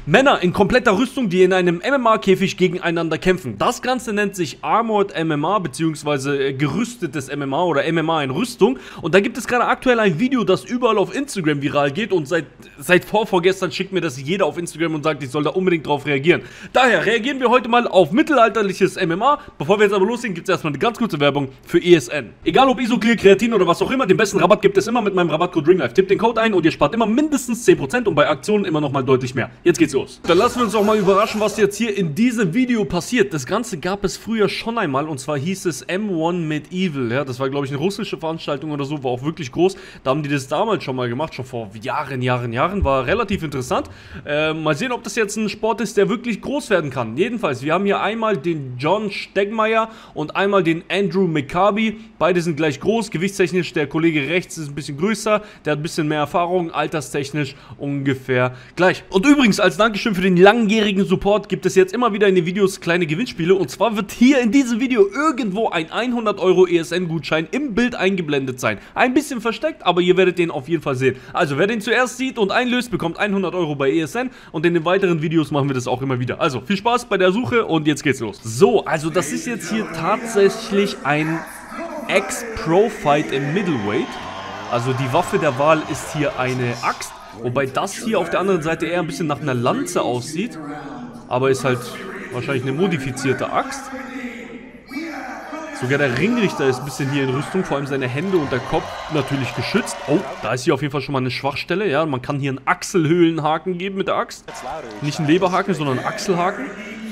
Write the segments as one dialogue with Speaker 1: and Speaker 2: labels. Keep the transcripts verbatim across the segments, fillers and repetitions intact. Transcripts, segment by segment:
Speaker 1: Männer in kompletter Rüstung, die in einem M M A-Käfig gegeneinander kämpfen. Das Ganze nennt sich Armored M M A, beziehungsweise gerüstetes M M A oder M M A in Rüstung. Und da gibt es gerade aktuell ein Video, das überall auf Instagram viral geht. Und seit, seit vor, vorgestern schickt mir das jeder auf Instagram und sagt, ich soll da unbedingt drauf reagieren. Daher reagieren wir heute mal auf mittelalterliches M M A. Bevor wir jetzt aber loslegen, gibt es erstmal eine ganz kurze Werbung für E S N. Egal ob Isoclear, Kreatin oder was auch immer, den besten Rabatt gibt es immer mit meinem Rabattcode RINGLIFE. Tippt den Code ein und ihr spart immer mindestens zehn Prozent und bei Aktionen immer noch mal deutlich mehr. Jetzt geht's los. Dann lassen wir uns auch mal überraschen, was jetzt hier in diesem Video passiert. Das Ganze gab es früher schon einmal und zwar hieß es M eins Medieval. Ja, das war, glaube ich, eine russische Veranstaltung oder so, war auch wirklich groß. Da haben die das damals schon mal gemacht, schon vor Jahren, Jahren, Jahren. War relativ interessant. Äh, mal sehen, ob das jetzt ein Sport ist, der wirklich groß werden kann. Jedenfalls, wir haben hier einmal den John Stegmaier und einmal den Andrew McCarby. Beide sind gleich groß. Gewichtstechnisch, der Kollege rechts ist ein bisschen größer. Der hat ein bisschen mehr Erfahrung. Alterstechnisch ungefähr gleich. Und übrigens, als Dankeschön für den langjährigen Support gibt es jetzt immer wieder in den Videos kleine Gewinnspiele. Und zwar wird hier in diesem Video irgendwo ein hundert Euro E S N-Gutschein im Bild eingeblendet sein. Ein bisschen versteckt, aber ihr werdet den auf jeden Fall sehen. Also, wer den zuerst sieht und einlöst, bekommt hundert Euro bei E S N. Und in den weiteren Videos machen wir das auch immer wieder. Also, viel Spaß bei der Suche und jetzt geht's los. So, also das ist jetzt hier tatsächlich ein Ex-Pro-Fight im Middleweight. Also die Waffe der Wahl ist hier eine Axt. Wobei das hier auf der anderen Seite eher ein bisschen nach einer Lanze aussieht. Aber ist halt wahrscheinlich eine modifizierte Axt. Sogar der Ringrichter ist ein bisschen hier in Rüstung. Vor allem seine Hände und der Kopf natürlich geschützt. Oh, da ist hier auf jeden Fall schon mal eine Schwachstelle. Ja, man kann hier einen Achselhöhlenhaken geben mit der Axt. Nicht einen Leberhaken, sondern einen Achselhaken.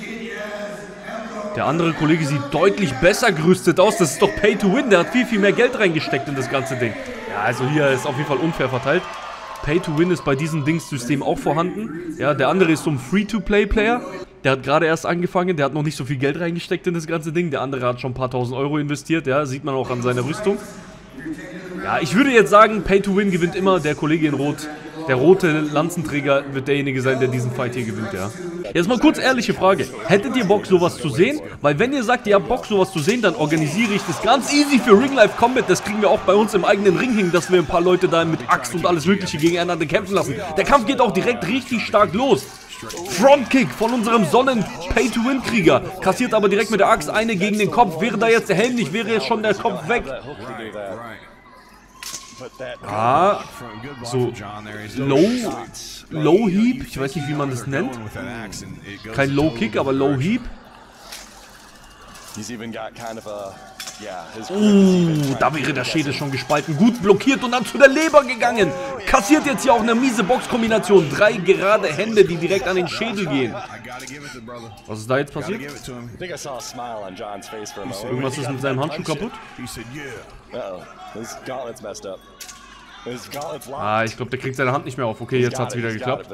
Speaker 1: Der andere Kollege sieht deutlich besser gerüstet aus. Das ist doch Pay to Win. Der hat viel, viel mehr Geld reingesteckt in das ganze Ding. Ja, also hier ist auf jeden Fall unfair verteilt. Pay to Win ist bei diesem Dingssystem auch vorhanden. Ja, der andere ist so ein Free-to-Play-Player. Der hat gerade erst angefangen. Der hat noch nicht so viel Geld reingesteckt in das ganze Ding. Der andere hat schon ein paar tausend Euro investiert. Ja, sieht man auch an seiner Rüstung. Ja, ich würde jetzt sagen, Pay to Win gewinnt immer. Der Kollege in Rot, der rote Lanzenträger, wird derjenige sein, der diesen Fight hier gewinnt, ja. Jetzt mal kurz ehrliche Frage. Hättet ihr Bock, sowas zu sehen? Weil wenn ihr sagt, ihr habt Bock, sowas zu sehen, dann organisiere ich das ganz easy für Ringlife Combat. Das kriegen wir auch bei uns im eigenen Ring hin, dass wir ein paar Leute da mit Axt und alles Mögliche gegeneinander kämpfen lassen. Der Kampf geht auch direkt richtig stark los. Frontkick von unserem Sonnen-Pay-to-Win-Krieger. Kassiert aber direkt mit der Axt eine gegen den Kopf. Wäre da jetzt der Helm nicht, wäre jetzt schon der Kopf weg. Ah, so Low, Low Heap, ich weiß nicht, wie man das nennt. Kein Low Kick, aber Low Heap. Uh, da wäre der Schädel schon gespalten. Gut blockiert und dann zu der Leber gegangen. Kassiert jetzt hier auch eine miese Boxkombination. Drei gerade Hände, die direkt an den Schädel gehen. Was ist da jetzt passiert? Irgendwas ist mit seinem Handschuh kaputt? Ah, ich glaube, der kriegt seine Hand nicht mehr auf. Okay, jetzt hat es wieder geklappt.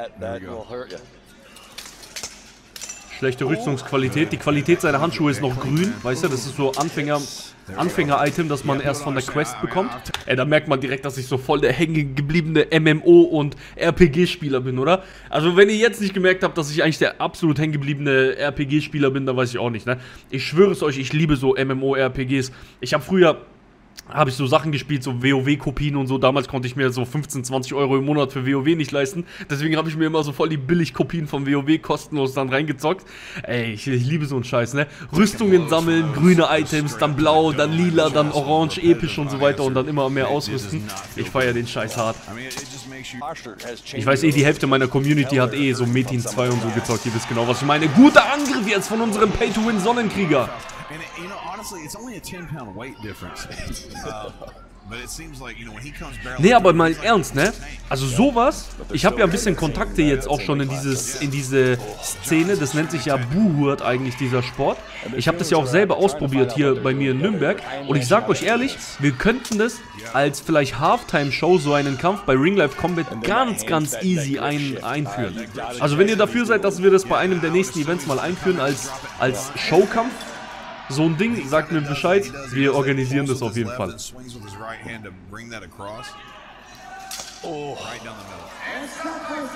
Speaker 1: Schlechte Rüstungsqualität. Die Qualität seiner Handschuhe ist noch grün. Weißt du, das ist so Anfänger, Anfänger-Item, das man erst von der Quest bekommt. Ey, da merkt man direkt, dass ich so voll der hängengebliebene M M O- und R P G-Spieler bin, oder? Also, wenn ihr jetzt nicht gemerkt habt, dass ich eigentlich der absolut hängengebliebene R P G-Spieler bin, dann weiß ich auch nicht, ne? Ich schwöre es euch, ich liebe so M M O R P Gs. Ich habe früher... habe ich so Sachen gespielt, so WoW-Kopien und so. Damals konnte ich mir so fünfzehn, zwanzig Euro im Monat für WoW nicht leisten. Deswegen habe ich mir immer so voll die Billig-Kopien von WoW kostenlos dann reingezockt. Ey, ich, ich liebe so einen Scheiß, ne? Rüstungen sammeln, grüne Items, dann blau, dann lila, dann orange, episch und so weiter und dann immer mehr ausrüsten. Ich feiere den Scheiß hart. Ich weiß eh, die Hälfte meiner Community hat eh so Metin zwei und so gezockt. Ihr wisst genau, was ich meine. Guter Angriff jetzt von unserem Pay-to-Win-Sonnenkrieger.
Speaker 2: And it, you know, honestly, it's only a ten pound weight difference. Uh, but it seems like, you know, when he comes barely.
Speaker 1: Nee, aber mal ernst, ne? Also sowas, ich habe ja ein bisschen Kontakte jetzt auch schon in dieses in diese Szene, das nennt sich ja Buhurt eigentlich, dieser Sport. Ich habe das ja auch selber ausprobiert hier bei mir in Nürnberg und ich sag euch ehrlich, wir könnten das als vielleicht Halftime-Show, so einen Kampf bei Ringlife Combat ganz, ganz easy ein, einführen. Also wenn ihr dafür seid, dass wir das bei einem der nächsten Events mal einführen als, als Showkampf, so ein Ding, sagt mir Bescheid, wir organisieren das auf jeden Fall.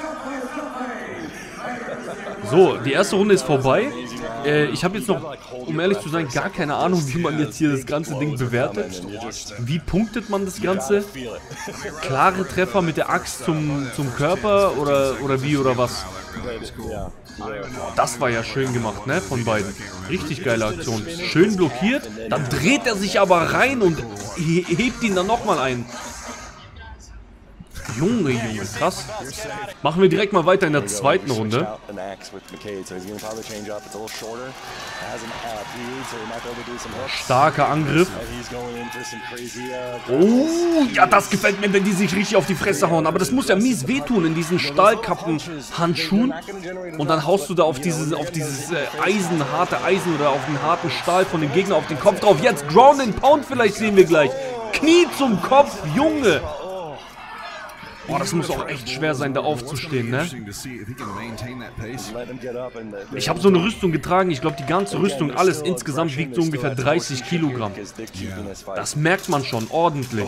Speaker 1: So, die erste Runde ist vorbei. Äh, ich habe jetzt noch um ehrlich zu sein, gar keine Ahnung, wie man jetzt hier das ganze Ding bewertet. Wie punktet man das Ganze? Klare Treffer mit der Axt zum, zum Körper oder, oder wie oder was? Das war ja schön gemacht, ne, von beiden. Richtig geile Aktion. Schön blockiert, dann dreht er sich aber rein und he hebt ihn dann nochmal ein. Junge, Junge, krass. Machen wir direkt mal weiter in der zweiten Runde. Starker Angriff. Oh, ja, das gefällt mir, wenn die sich richtig auf die Fresse hauen. Aber das muss ja mies wehtun in diesen Stahlkappen-Handschuhen. Und dann haust du da auf dieses, auf dieses äh, Eisen, harte Eisen oder auf den harten Stahl von dem Gegner auf den Kopf drauf. Jetzt Ground and Pound vielleicht sehen wir gleich. Knie zum Kopf, Junge. Boah, das muss auch echt schwer sein, da aufzustehen, ne? Ich habe so eine Rüstung getragen, ich glaube die ganze Rüstung, alles insgesamt wiegt so ungefähr dreißig Kilogramm. Das merkt man schon ordentlich.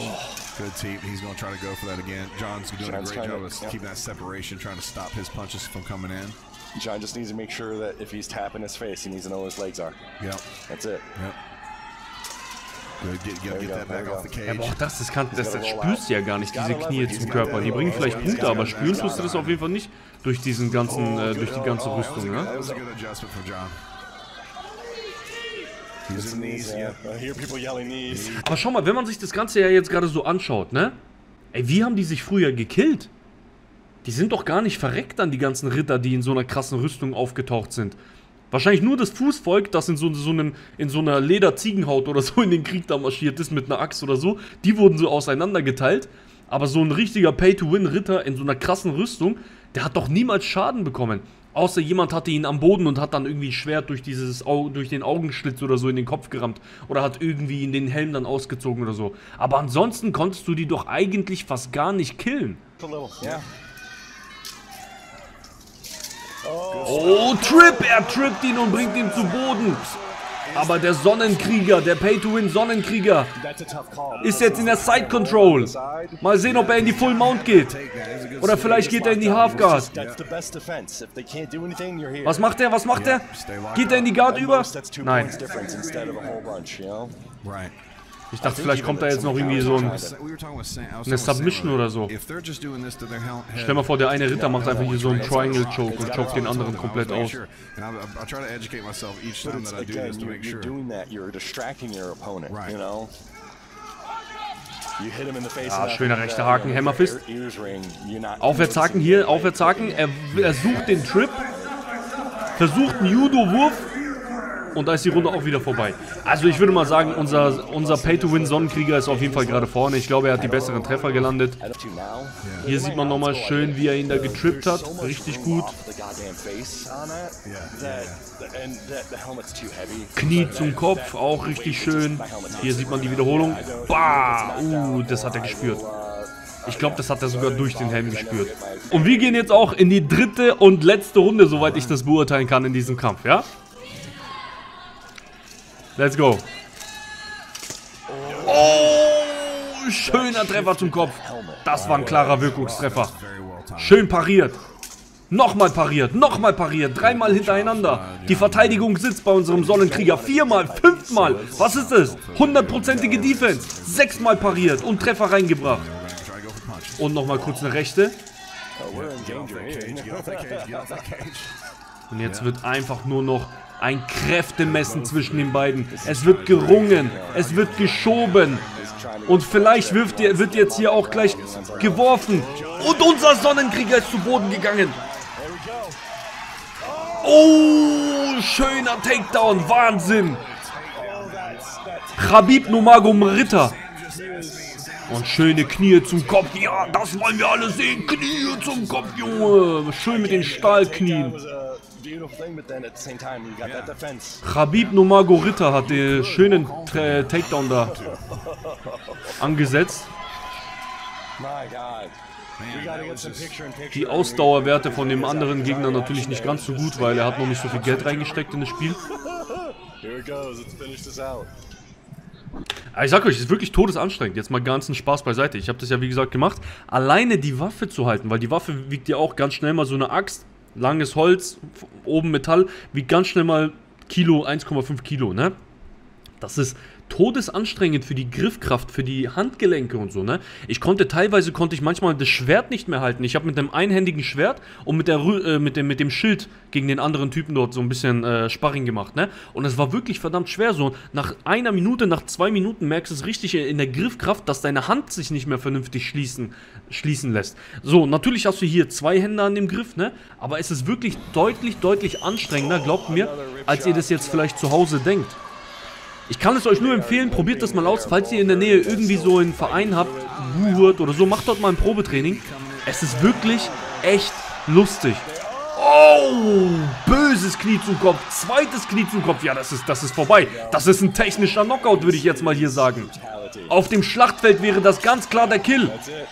Speaker 3: John just needs to make sure that if he's tapping his face, he needs to know where his legs are. Yeah. That's it. Yep.
Speaker 1: Ja, aber auch das, das, kann, das, das spürst du ja gar nicht, diese Knie zum Körper. Die bringen vielleicht Punkte, aber spüren tust du das auf jeden Fall nicht durch diesen ganzen, äh, durch die ganze Rüstung, ne? Aber schau mal, wenn man sich das Ganze ja jetzt gerade so anschaut, ne? Ey, wie haben die sich früher gekillt? Die sind doch gar nicht verreckt an die ganzen Ritter, die in so einer krassen Rüstung aufgetaucht sind. Wahrscheinlich nur das Fußvolk, das in so, so, einem, in so einer Lederziegenhaut oder so in den Krieg da marschiert ist mit einer Axt oder so, die wurden so auseinandergeteilt. Aber so ein richtiger Pay-to-Win-Ritter in so einer krassen Rüstung, der hat doch niemals Schaden bekommen. Außer jemand hatte ihn am Boden und hat dann irgendwie ein Schwert durch, dieses Au durch den Augenschlitz oder so in den Kopf gerammt. Oder hat irgendwie in den Helm dann ausgezogen oder so. Aber ansonsten konntest du die doch eigentlich fast gar nicht killen.
Speaker 3: Yeah.
Speaker 1: Oh, Trip! Er trippt ihn und bringt ihn zu Boden. Aber der Sonnenkrieger, der Pay-to-Win-Sonnenkrieger ist jetzt in der Side-Control. Mal sehen, ob er in die Full Mount geht. Oder vielleicht geht er in die Half-Guard. Was macht er? Was macht er? Geht er in die Guard über? Nein. Ich dachte, vielleicht kommt da jetzt noch irgendwie so ein, eine Submission oder so. Stell mal vor, der eine Ritter macht einfach hier so einen Triangle Choke und choked den anderen komplett aus. Ah, schöner rechter Haken, Hammerfist. Aufwärtshaken hier, Aufwärtshaken. Er, er sucht den Trip, versucht einen Judo-Wurf. Und da ist die Runde auch wieder vorbei. Also ich würde mal sagen, unser, unser Pay-to-Win-Sonnenkrieger ist auf jeden Fall gerade vorne. Ich glaube, er hat die besseren Treffer gelandet. Hier sieht man nochmal schön, wie er ihn da getrippt hat. Richtig gut. Knie zum Kopf, auch richtig schön. Hier sieht man die Wiederholung. Bah! Uh, das hat er gespürt. Ich glaube, das hat er sogar durch den Helm gespürt. Und wir gehen jetzt auch in die dritte und letzte Runde, soweit ich das beurteilen kann in diesem Kampf, ja? Let's go. Oh, schöner Treffer zum Kopf. Das war ein klarer Wirkungstreffer. Schön pariert. Nochmal pariert, nochmal pariert. Dreimal hintereinander. Die Verteidigung sitzt bei unserem Sonnenkrieger. Viermal, fünfmal. Was ist es? Hundertprozentige Defense. Sechsmal pariert und Treffer reingebracht. Und nochmal kurz eine rechte. Und jetzt wird einfach nur noch ein Kräftemessen zwischen den beiden. Es wird gerungen, es wird geschoben. Und vielleicht wirft er, wird jetzt hier auch gleich geworfen. Und unser Sonnenkrieger ist zu Boden gegangen. Oh, schöner Takedown, Wahnsinn. Khabib Nurmagomedov. Und schöne Knie zum Kopf. Ja, das wollen wir alle sehen. Knie zum Kopf, Junge. Schön mit den Stahlknien. Khabib Nurmagomedov hat den schönen äh, Takedown da angesetzt. Die Ausdauerwerte von dem anderen Gegner natürlich nicht ganz so gut, weil er hat noch nicht so viel Geld reingesteckt in das Spiel. Aber ich sag euch, es ist wirklich todesanstrengend. Jetzt mal ganzen Spaß beiseite. Ich habe das ja wie gesagt gemacht, alleine die Waffe zu halten, weil die Waffe wiegt ja auch ganz schnell mal so eine Axt. Langes Holz, oben Metall, wiegt ganz schnell mal Kilo, eins Komma fünf Kilo, ne? Das ist todesanstrengend für die Griffkraft, für die Handgelenke und so, ne? Ich konnte teilweise, konnte ich manchmal das Schwert nicht mehr halten. Ich habe mit einem einhändigen Schwert und mit, der, äh, mit, dem, mit dem Schild gegen den anderen Typen dort so ein bisschen äh, Sparring gemacht, ne? Und es war wirklich verdammt schwer so. Nach einer Minute, nach zwei Minuten merkst du es richtig in der Griffkraft, dass deine Hand sich nicht mehr vernünftig schließen, schließen lässt. So, natürlich hast du hier zwei Hände an dem Griff, ne? Aber es ist wirklich deutlich, deutlich anstrengender, glaubt mir, als ihr das jetzt vielleicht zu Hause denkt. Ich kann es euch nur empfehlen, probiert das mal aus, falls ihr in der Nähe irgendwie so einen Verein habt, Wuhurt oder so, macht dort mal ein Probetraining. Es ist wirklich echt lustig. Oh, böses Knie zum Kopf, zweites Knie zum Kopf, ja, das ist, das ist vorbei. Das ist ein technischer Knockout, würde ich jetzt mal hier sagen. Auf dem Schlachtfeld wäre das ganz klar der Kill.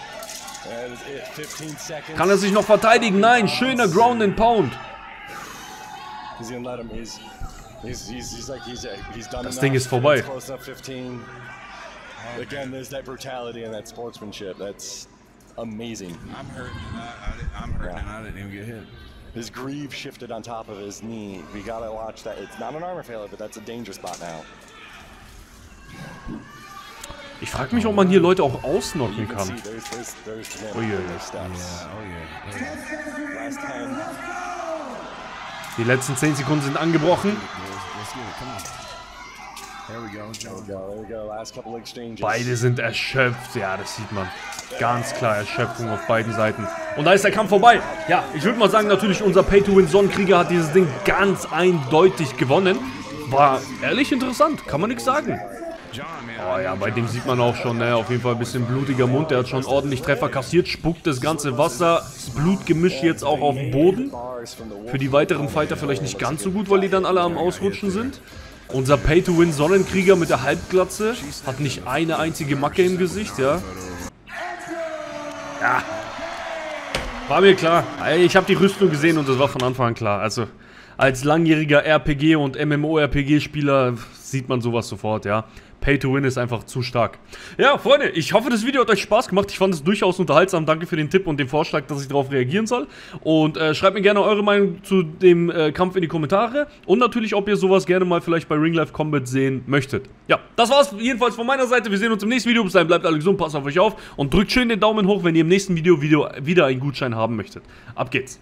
Speaker 1: Kann er sich noch verteidigen? Nein, schöner Ground and Pound.
Speaker 3: He's, he's, he's like he's, he's done
Speaker 1: Das Ding ist vorbei.
Speaker 3: Again, there's that brutality and that sportsmanship. That's amazing.
Speaker 2: I'm hurting. I, I, I'm hurting. Yeah. And I didn't even get hit.
Speaker 3: His greave shifted on top of his knee. We gotta watch that. It's not an armor failure, but that's a danger spot now.
Speaker 1: Ich frage mich, ob man hier Leute auch ausnocken kann.
Speaker 3: See, there's, there's, there's him.
Speaker 1: Oh yeah.
Speaker 2: Yeah. Oh yeah.
Speaker 3: Last ten.
Speaker 1: Die letzten zehn Sekunden sind angebrochen. Beide sind erschöpft. Ja, das sieht man. Ganz klar Erschöpfung auf beiden Seiten. Und da ist der Kampf vorbei. Ja, ich würde mal sagen, natürlich unser Pay-to-Win-Sonnenkrieger hat dieses Ding ganz eindeutig gewonnen. War ehrlich interessant, kann man nichts sagen. Oh ja, bei dem sieht man auch schon, ne, auf jeden Fall ein bisschen blutiger Mund. Der hat schon ordentlich Treffer kassiert, spuckt das ganze Wasser, das Blutgemisch jetzt auch auf den Boden. Für die weiteren Fighter vielleicht nicht ganz so gut, weil die dann alle am Ausrutschen sind. Unser Pay-to-Win-Sonnenkrieger mit der Halbglatze hat nicht eine einzige Macke im Gesicht, ja. Ja. War mir klar. Ich habe die Rüstung gesehen und das war von Anfang an klar. Also, als langjähriger R P G- und MMOR P G-Spieler sieht man sowas sofort, ja. Pay-to-Win ist einfach zu stark. Ja, Freunde, ich hoffe, das Video hat euch Spaß gemacht. Ich fand es durchaus unterhaltsam. Danke für den Tipp und den Vorschlag, dass ich darauf reagieren soll. Und äh, schreibt mir gerne eure Meinung zu dem äh, Kampf in die Kommentare. Und natürlich, ob ihr sowas gerne mal vielleicht bei Ring Life Combat sehen möchtet. Ja, das war's jedenfalls von meiner Seite. Wir sehen uns im nächsten Video. Bis dahin, bleibt alle gesund, passt auf euch auf. Und drückt schön den Daumen hoch, wenn ihr im nächsten Video, Video wieder einen Gutschein haben möchtet. Ab geht's.